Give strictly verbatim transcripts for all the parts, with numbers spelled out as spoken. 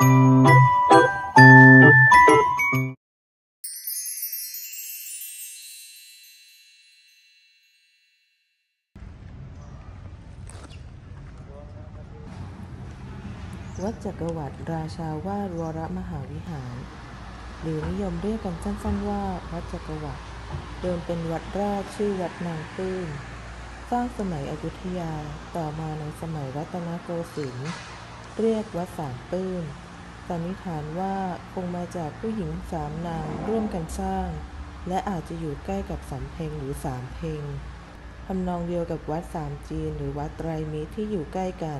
วัดจักรวรรดิราชาวาทวรมหาวิหารหรือนิยมเรียกกันสั้นๆว่าวัดจักรวรรดิเดิมเป็นวัดแรกชื่อวัดนางปลื้มสร้างสมัยอยุธยาต่อมาในสมัยรัตนโกสินทร์เรียกวัดสามปลื้มสันนิษฐานว่าคงมาจากผู้หญิงสามนางร่วมกันสร้างและอาจจะอยู่ใกล้กับสำเพ็งหรือสามเพ็งทำนองเดียวกับวัดสามจีนหรือวัดไตรมิตรที่อยู่ใกล้กัน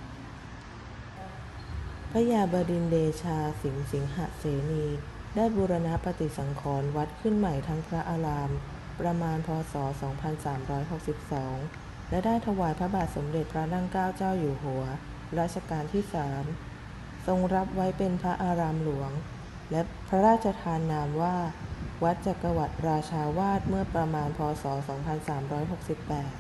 พระยาบดินทร์เดชาสิงห์สิงหเสนีได้บูรณะปฏิสังขรณ์วัดขึ้นใหม่ทั้งพระอารามประมาณพ.ศ. สองพันสามร้อยหกสิบสองและได้ถวายพระบาทสมเด็จพระนั่งเกล้าเจ้าอยู่หัวรัชกาลที่สามทรงรับไว้เป็นพระอารามหลวงและพระราชทานนามว่าวัดจักรวรรดิราชาวาทเมื่อประมาณพ.ศ. สองพันสามร้อยหกสิบแปด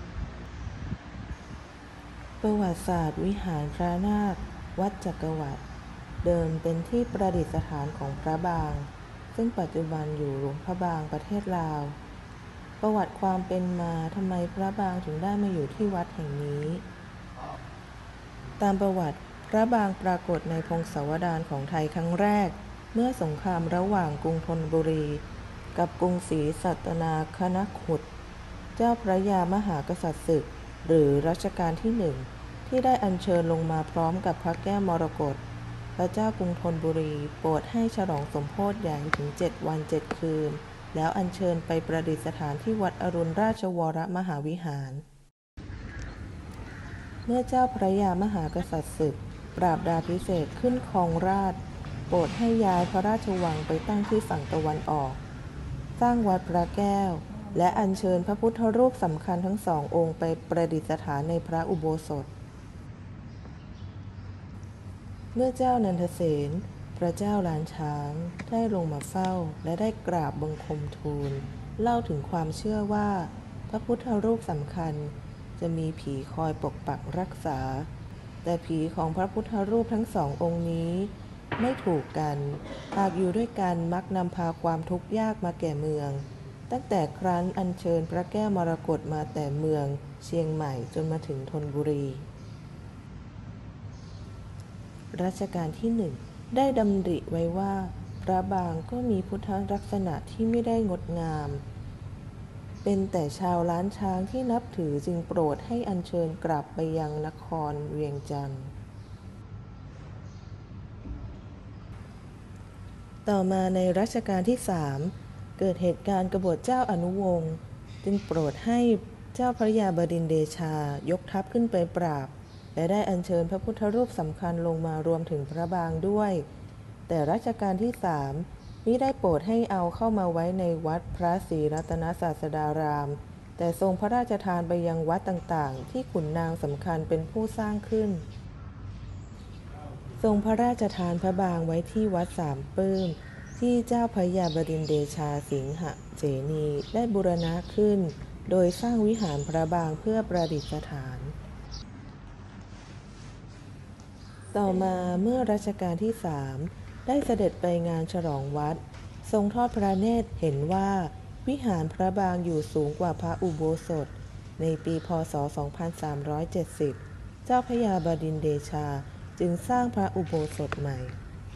ประวัติศาสตร์วิหารพระนาควัดจักรวรรดิเดิมเป็นที่ประดิษฐานของพระบางซึ่งปัจจุบันอยู่หลวงพระบางประเทศลาวประวัติความเป็นมาทำไมพระบางถึงได้มาอยู่ที่วัดแห่งนี้ตามประวัติพระบางปรากฏในพงศาวดารของไทยครั้งแรกเมื่อสงครามระหว่างกรุงธนบุรีกับกรุงศรีสัตนาคณขุฏเจ้าพระยามหากษัตริย์ศึกหรือรัชกาลที่หนึ่งที่ได้อัญเชิญลงมาพร้อมกับพระแก้วมรกตพระเจ้ากรุงธนบุรีโปรดให้ฉลองสมโภชใหญ่ถึงเจ็ดวันเจ็ดคืนแล้วอัญเชิญไปประดิษฐานที่วัดอรุณราชวรมหาวิหารเมื่อเจ้าพระยามหากษัตริย์ศึกปราบดาภิเษกขึ้นครองราชย์โปรดให้ย้ายพระราชวังไปตั้งที่ฝั่งตะวันออกสร้างวัดพระแก้วและอัญเชิญพระพุทธรูปสำคัญทั้งสององค์ไปประดิษฐานในพระอุโบสถเมื่อเจ้านันทเสนพระเจ้าล้านช้างได้ลงมาเฝ้าและได้กราบบังคมทูลเล่าถึงความเชื่อว่าพระพุทธรูปสำคัญจะมีผีคอยปกปักรักษาแต่ผีของพระพุทธรูปทั้งสององค์นี้ไม่ถูกกันหากอยู่ด้วยกันมักนำพาความทุกข์ยากมาแก่เมืองตั้งแต่ครั้นอัญเชิญพระแก้วมรกตมาแต่เมืองเชียงใหม่จนมาถึงธนบุรีรัชกาลที่หนึ่งได้ดำริไว้ว่าพระบางก็มีพุทธลักษณะที่ไม่ได้งดงามเป็นแต่ชาวล้านช้างที่นับถือจึงโปรดให้อัญเชิญกลับไปยังนครเวียงจันทร์ต่อมาในรัชกาลที่สามเกิดเหตุการณ์กบฏเจ้าอนุวงศ์จึงโปรดให้เจ้าพระยาบดินทร์เดชายกทัพขึ้นไปปราบและได้อัญเชิญพระพุทธรูปสำคัญลงมารวมถึงพระบางด้วยแต่รัชกาลที่สามมิได้โปรดให้เอาเข้ามาไว้ในวัดพระศรีรัตนศาสดารามแต่ทรงพระราชทานไปยังวัดต่างๆที่ขุนนางสำคัญเป็นผู้สร้างขึ้นทรงพระราชทานพระบางไว้ที่วัดสามปลื้มที่เจ้าพระยาบดินทร์เดชาสิงหเสนีได้บูรณะขึ้นโดยสร้างวิหารพระบางเพื่อประดิษฐานต่อมาเมื่อรัชกาลที่สามได้เสด็จไปงานฉลองวัดทรงทอดพระเนตรเห็นว่าวิหารพระบางอยู่สูงกว่าพระอุโบสถในปีพ.ศ. สองพันสามร้อยเจ็ดสิบเจ้าพระยาบดินทร์เดชาจึงสร้างพระอุโบสถใหม่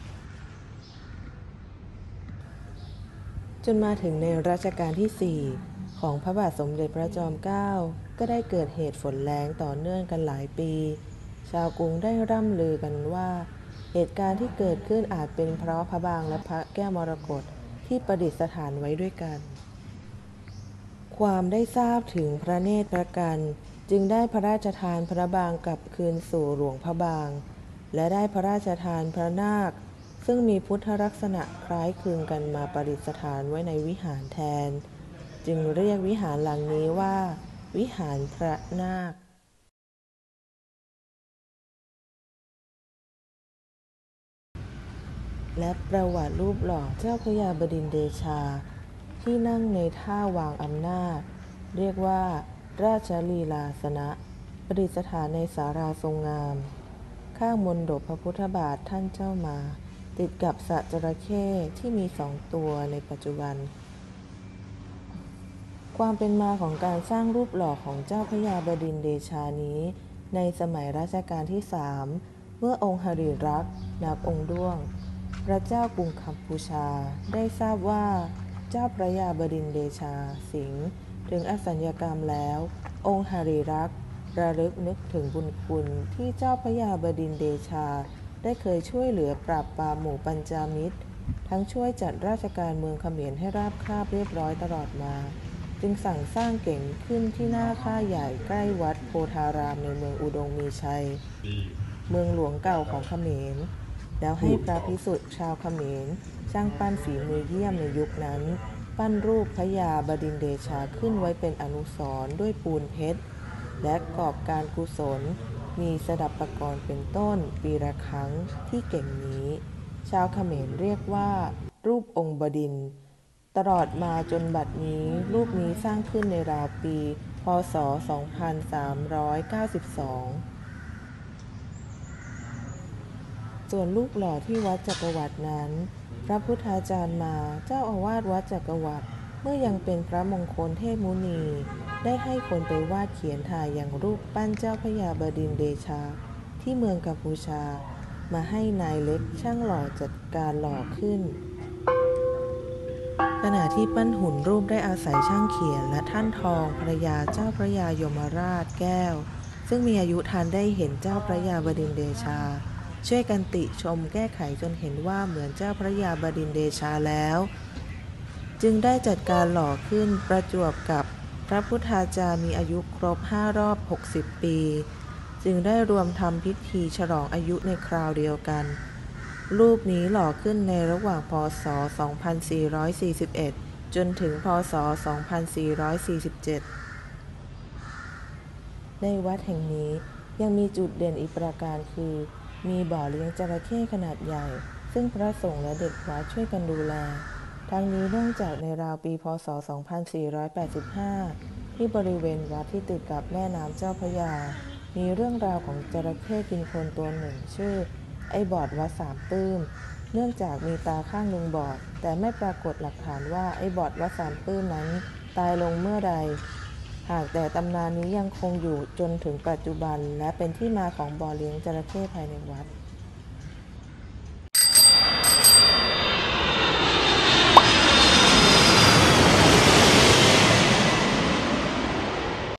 จนมาถึงในรัชกาลที่สี่ของพระบาทสมเด็จพระจอมเกล้าก็ได้เกิดเหตุฝนแล้งต่อเนื่องกันหลายปีชาวกรุงได้ร่ำลือกันว่าเหตุการณ์ที่เกิดขึ้นอาจเป็นเพราะพระบางและพระแก้วมรกตที่ประดิษฐานไว้ด้วยกันความได้ทราบถึงพระเนตรพระกันจึงได้พระราชทานพระบางกลับคืนสู่หลวงพระบางและได้พระราชทานพระนาคซึ่งมีพุทธลักษณะคล้ายคลึงกันมาประดิษฐานไว้ในวิหารแทนจึงเรียกวิหารหลังนี้ว่าวิหารพระนาคและประวัติรูปหล่อเจ้าพระยาบดินทร์เดชาที่นั่งในท่าวางอำนาจเรียกว่าราชลีลาสนะประดิษฐานในศาลาทรงงามข้างมณฑปพระพุทธบาทท่านเจ้ามา ติดกับสระจระเข้ที่มีสองตัวในปัจจุบัน ความเป็นมาของการสร้างรูปหล่อของเจ้าพระยาบดินทร์เดชานี้ ในสมัยรัชกาลที่สามเมื่อองค์หริรักษ์นับองค์ด้วงพระเจ้ากรุงกัมพูชาได้ทราบว่าเจ้าพระยาบดินทร์เดชาสิงห์ถึงอสัญญกรรมแล้ว องค์หริรักษ์ระลึกนึกถึงบุญคุณที่เจ้าพระยาบดินทร์เดชาได้เคยช่วยเหลือปราบปรามหมู่ปัญจามิตรทั้งช่วยจัดราชการเมืองเขมรให้ราบคาบเรียบร้อยตลอดมาจึงสั่งสร้างเก่งขึ้นที่หน้าค่ายใหญ่ใกล้วัดโพธารามในเมืองอุดมมีชัยเมืองหลวงเก่าของเขมรแล้วให้พระภิกษุชาวเขมรช่างปั้นฝีมือเยี่ยมในยุคนั้นปั้นรูปพระยาบดินทร์เดชาขึ้นไว้เป็นอนุสรณ์ด้วยปูนเพชรและกอบการกุศลมีสดับปกรณ์เป็นต้นปีละครั้งที่เก่งนี้ชาวเขมรเรียกว่ารูปองค์บดินทร์ตลอดมาจนบัดนี้รูปนี้สร้างขึ้นในราวปีพ.ศ. สองพันสามร้อยเก้าสิบสอง ส่วนรูปหล่อที่วัดจักรวรรดินั้นพระพุทธาจารย์มาเจ้าอาวาสวัดจักรวรรดิเมื่อยังเป็นพระมงคลเทพมุนีได้ให้คนไปวาดเขียนถ่ายอย่างรูปปั้นเจ้าพระยาบดินทร์เดชาที่เมืองกัมพูชามาให้นายเล็กช่างหล่อจัดการหล่อขึ้นขณะที่ปั้นหุ่นรูปได้อาศัยช่างเขียนและท่านทองภรรยาเจ้าพระยายมราชแก้วซึ่งมีอายุทันได้เห็นเจ้าพระยาบดินทร์เดชาช่วยกันติชมแก้ไขจนเห็นว่าเหมือนเจ้าพระยาบดินทร์เดชาแล้วจึงได้จัดการหล่อขึ้นประจวบกับพระพุทธาจารย์มีอายุครบห้ารอบหกสิบปีจึงได้รวมทำพิธีฉลองอายุในคราวเดียวกันรูปนี้หล่อขึ้นในระหว่างพ.ศ. สองพันสี่ร้อยสี่สิบเอ็ด จนถึงพ.ศ. สองพันสี่ร้อยสี่สิบเจ็ด ในวัดแห่งนี้ยังมีจุดเด่นอีกประการคือมีบ่อเลี้ยงจระเข้ขนาดใหญ่ซึ่งพระสงฆ์และเด็กวัดช่วยกันดูแลทั้งนี้เนื่องจากในราวปีพ.ศ. สองพันสี่ร้อยแปดสิบห้า ที่บริเวณวัดที่ติดกับแม่น้ำเจ้าพระยามีเรื่องราวของจระเข้กินคนตัวหนึ่งชื่อไอ้บอดวัดสามปื้มเนื่องจากมีตาข้างหนึ่งบอดแต่ไม่ปรากฏหลักฐานว่าไอ้บอดวัดสามปื้มนั้นตายลงเมื่อใดหากแต่ตำนานนี้ยังคงอยู่จนถึงปัจจุบันและเป็นที่มาของบ่อเลี้ยงจระเข้ภายในวัด